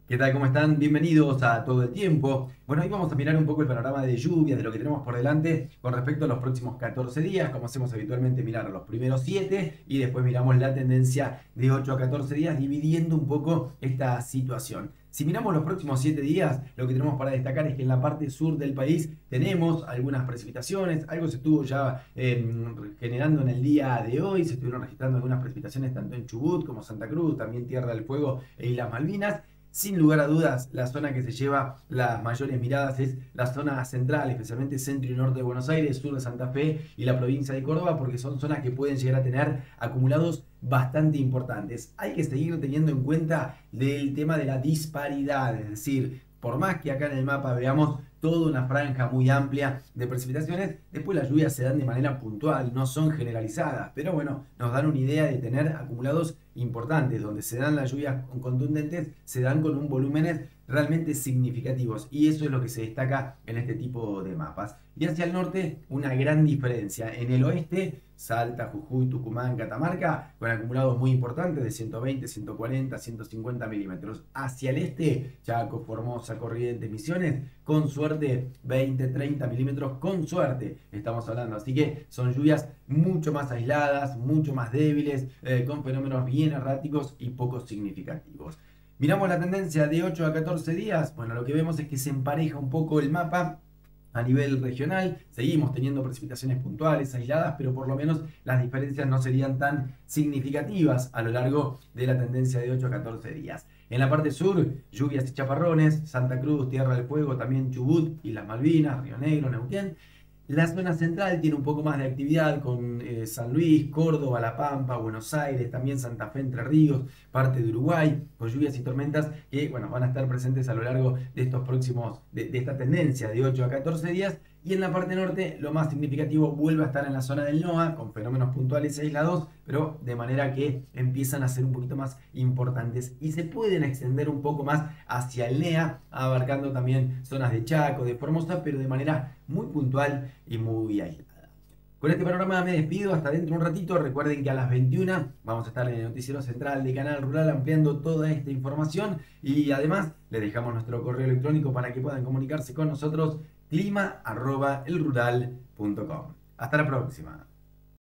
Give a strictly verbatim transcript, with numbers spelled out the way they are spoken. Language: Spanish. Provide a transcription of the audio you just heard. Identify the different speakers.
Speaker 1: ¿Qué tal? ¿Cómo están? Bienvenidos a Todo el Tiempo. Bueno, hoy vamos a mirar un poco el panorama de lluvia, de lo que tenemos por delante con respecto a los próximos catorce días, como hacemos habitualmente, mirar los primeros siete y después miramos la tendencia de ocho a catorce días, dividiendo un poco esta situación. Si miramos los próximos siete días, lo que tenemos para destacar es que en la parte sur del país tenemos algunas precipitaciones, algo se estuvo ya eh, generando en el día de hoy, se estuvieron registrando algunas precipitaciones tanto en Chubut como Santa Cruz, también Tierra del Fuego e Islas Malvinas. Sin lugar a dudas, la zona que se lleva las mayores miradas es la zona central, especialmente centro y norte de Buenos Aires, sur de Santa Fe y la provincia de Córdoba, porque son zonas que pueden llegar a tener acumulados bastante importantes. Hay que seguir teniendo en cuenta el tema de la disparidad, es decir, por más que acá en el mapa veamos toda una franja muy amplia de precipitaciones, después las lluvias se dan de manera puntual, no son generalizadas, pero bueno, nos dan una idea de tener acumulados importantes, donde se dan las lluvias contundentes, se dan con un volúmenes realmente significativos, y eso es lo que se destaca en este tipo de mapas. Y hacia el norte, una gran diferencia. En el oeste, Salta, Jujuy, Tucumán, Catamarca, con acumulados muy importantes de ciento veinte, ciento cuarenta, ciento cincuenta milímetros. Hacia el este, Chaco, Formosa, Corrientes, Misiones, con suerte veinte, treinta milímetros, con suerte estamos hablando. Así que son lluvias mucho más aisladas, mucho más débiles, eh, con fenómenos bien erráticos y poco significativos. Miramos la tendencia de ocho a catorce días. Bueno, lo que vemos es que se empareja un poco el mapa a nivel regional. Seguimos teniendo precipitaciones puntuales, aisladas, pero por lo menos las diferencias no serían tan significativas a lo largo de la tendencia de ocho a catorce días. En la parte sur, lluvias y chaparrones, Santa Cruz, Tierra del Fuego, también Chubut, Islas Malvinas, Río Negro, Neuquén. La zona central tiene un poco más de actividad con eh, San Luis, Córdoba, La Pampa, Buenos Aires, también Santa Fe, Entre Ríos, parte de Uruguay, con lluvias y tormentas que bueno, van a estar presentes a lo largo de estos próximos, de, de esta tendencia de ocho a catorce días. Y en la parte norte, lo más significativo vuelve a estar en la zona del NOA, con fenómenos puntuales aislados, pero de manera que empiezan a ser un poquito más importantes y se pueden extender un poco más hacia el NEA, abarcando también zonas de Chaco, de Formosa, pero de manera muy puntual y muy aislada. Con este panorama me despido, hasta dentro de un ratito. Recuerden que a las veintiuna vamos a estar en el noticiero central de Canal Rural ampliando toda esta información y además les dejamos nuestro correo electrónico para que puedan comunicarse con nosotros, clima arroba elrural punto com. Hasta la próxima.